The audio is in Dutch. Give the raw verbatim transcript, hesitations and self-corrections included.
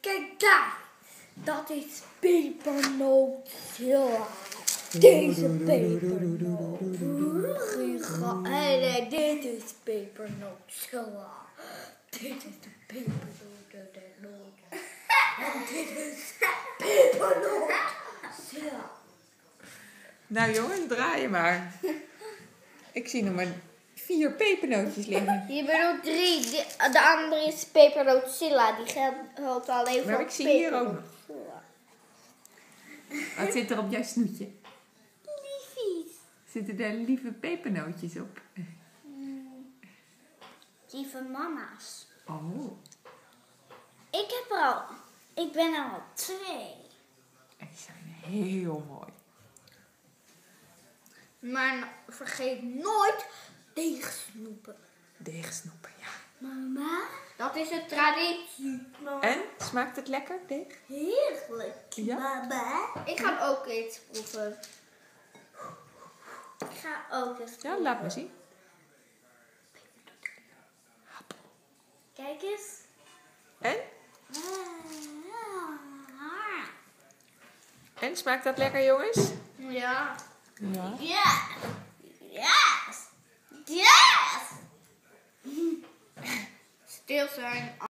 Kijk daar. Dat is pepernootzilla. Deze pepernoot. Giga. Hey, nee, dit is pepernootzilla. Dit is de pepernoot der noot. En dit is pepernootzilla. Nou jongens, draai je maar. Ik zie nog maar vier pepernootjes liggen. Je bedoelt drie. Die, de andere is pepernootzilla. Die geldt alleen voor Maar ik zie hier ook nog. pepernootzilla. Wat zit er op jouw snoetje? Liefies. Zitten er lieve pepernootjes op? Mm. Lieve mama's. Oh, Ik heb er al. Ik ben er al twee. die zijn heel mooi. Maar vergeet nooit deegsnoepen. Deegsnoepen, ja. Mama, dat is een traditie. En? Smaakt het lekker, deeg? Heerlijk. Ja? Mama. Ik ga ook iets proeven. Ik ga ook eens proeven. Ja, laat me zien. Kijk eens. En? En, smaakt dat lekker, jongens? Ja. Ja. Ja. Yes. Yes. Stil zijn.